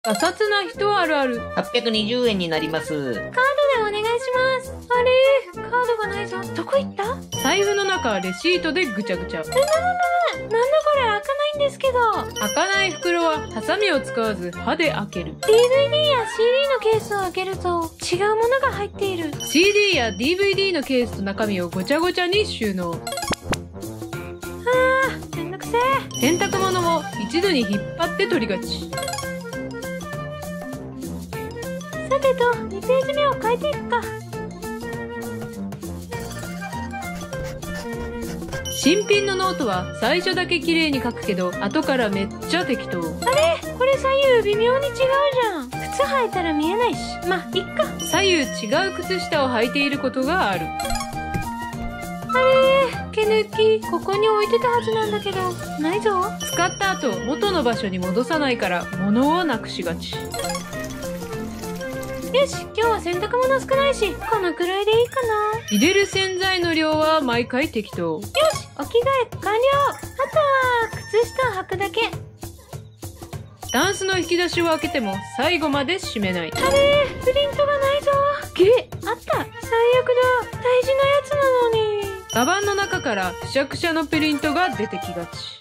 ガサツな人あるある。 820円になります。 カードでお願いします。あれカードがないぞ。どこ行った？ 財布の中レシートでぐちゃぐちゃ。 なんだこれ、開かないんですけど。 開かない袋はハサミを使わず歯で開ける。 DVD や CD のケースを開けると違うものが入っている。 CD や DVD のケースと中身をごちゃごちゃに収納。 めんどくせえ。 洗濯物も一度に引っ張って取りがち。 さてと2ページ目を書いていくか。 新品のノートは最初だけ綺麗に書くけど後からめっちゃ適当。 これ左右微妙に違うじゃん。靴履いたら見えないし、まあいっか。 左右違う靴下を履いていることがある。 毛抜きここに置いてたはずなんだけどないぞ。 使った後元の場所に戻さないから物をなくしがち。 よし、今日は洗濯物少ないしこのくらいでいいかな。 入れる洗剤の量は毎回適当。 よし、お着替え完了。あとは靴下を履くだけ。 タンスの引き出しを開けても最後まで閉めない。 プリントがないぞ。あった。最悪だ。大事なやつなのに。 カバンの中からくしゃくしゃのプリントが出てきがち。